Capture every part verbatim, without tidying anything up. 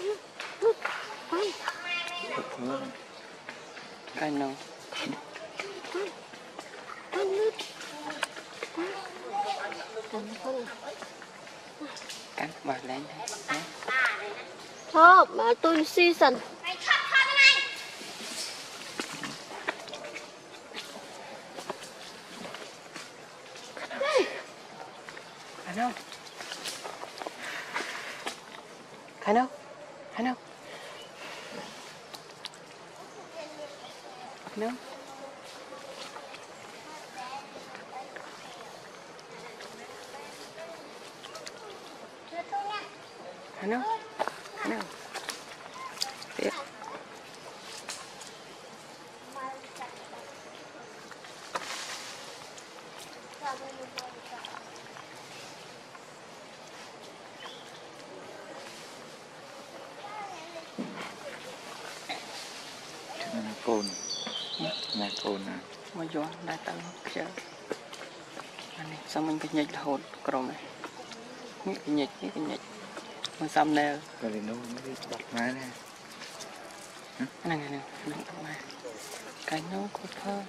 cái nào cắn bà lên đây thôi mà tôi season I know. I know. I know. I know. I know. I know. Yeah. Là cồn, là cồn à? Mà gió đã tăng chưa? Anh này sao mình cái nhịch là hồn crom này? Nghĩ cái nhịch, nghĩ cái nhịch. Mà xăm nè. Cái này nó mới bật má nè. Này này này, mình bật má. Cái nó có thơ.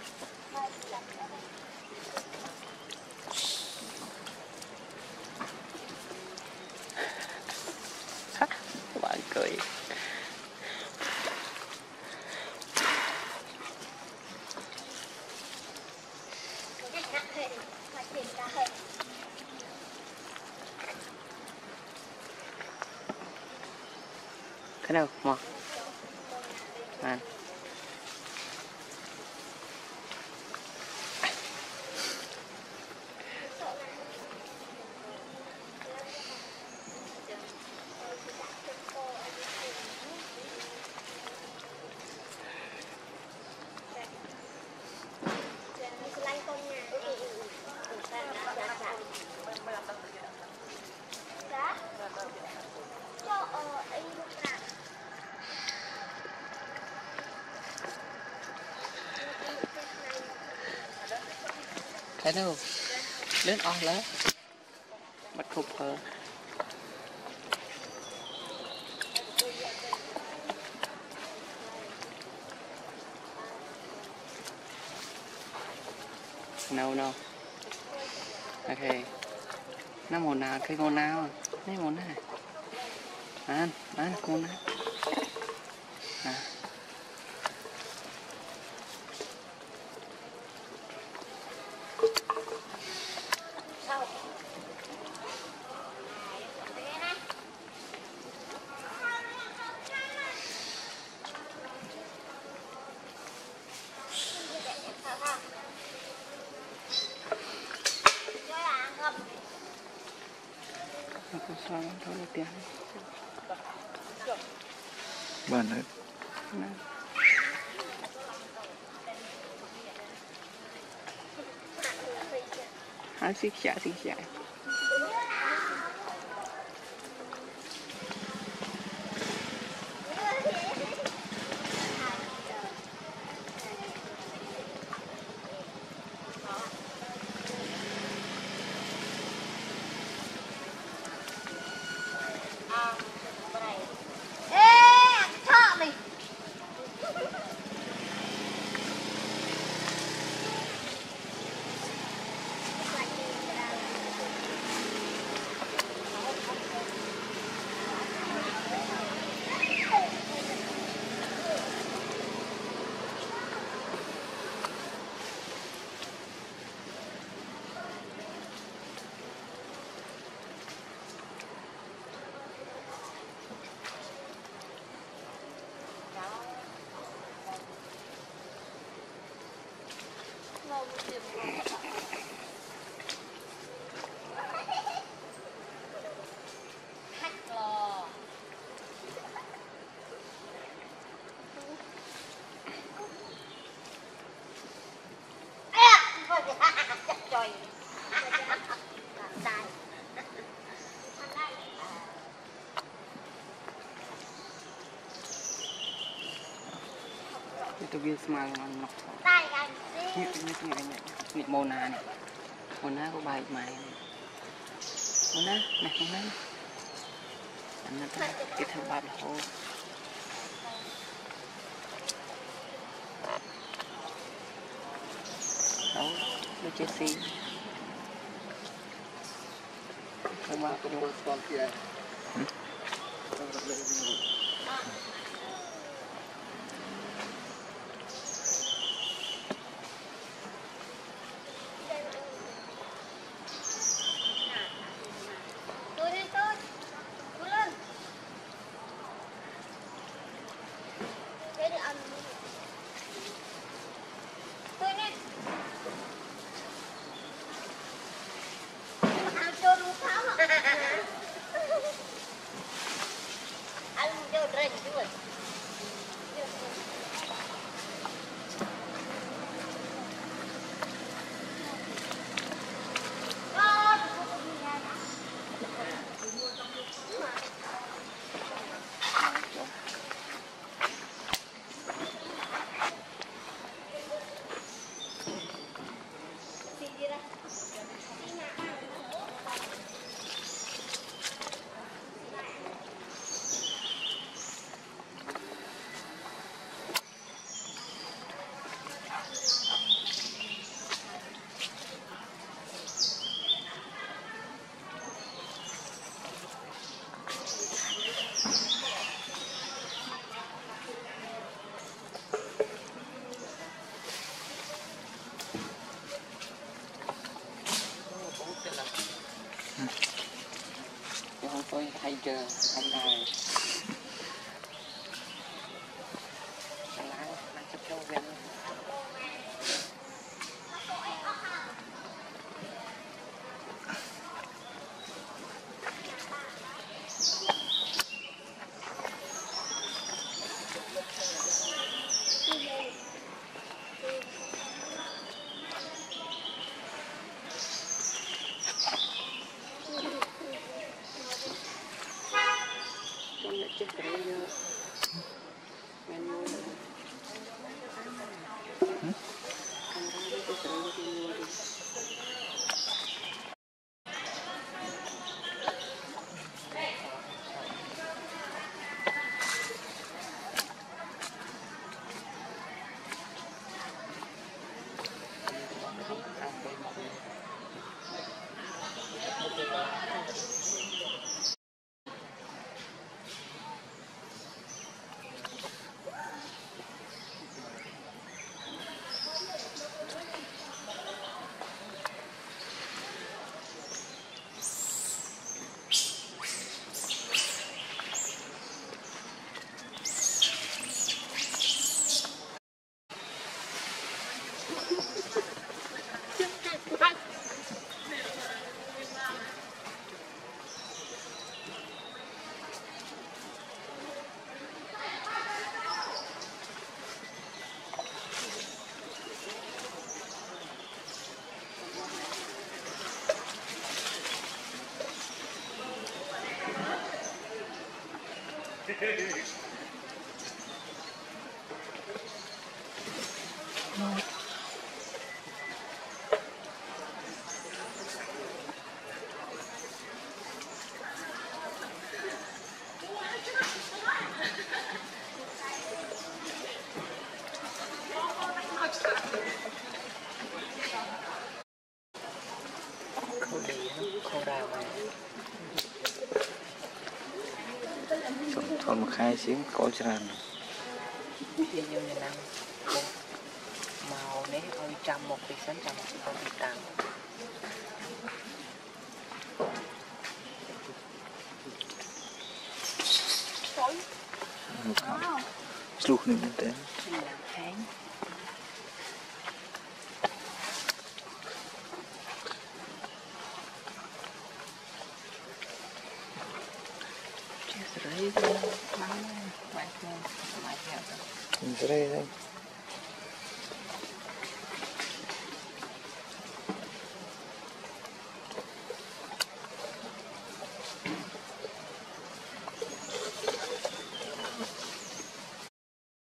Bạn cười. Cái đâu mà à. Cái đâu lớn o lớn bắt khúc hơn no no ok nó màu nào cái màu nào cái màu này anh anh màu nào à. Aku selalu tahu latihan. Mana? Nah. Asik sih, asik sih. Itu biar semangat nok. Ini ini ini ini ini Mona nih. Mona aku baik main. Mona, nah Mona. anh nó cái thằng ba là hô đâu nó chết xí không bao cái đồ con kia tôi thay chờ anh này anh lái anh chấp châu viên chết cái đấy nhá men nuôi không ra đi cái đấy đi nuôi đi còn một hai xíu có tràn nhiều nhiều như năm màu nấy ôi trăm một tí sắn trăm một tí tàng lúc này mình đến tháng chết rồi đấy mắm mày mày theo mình sẽ đây đây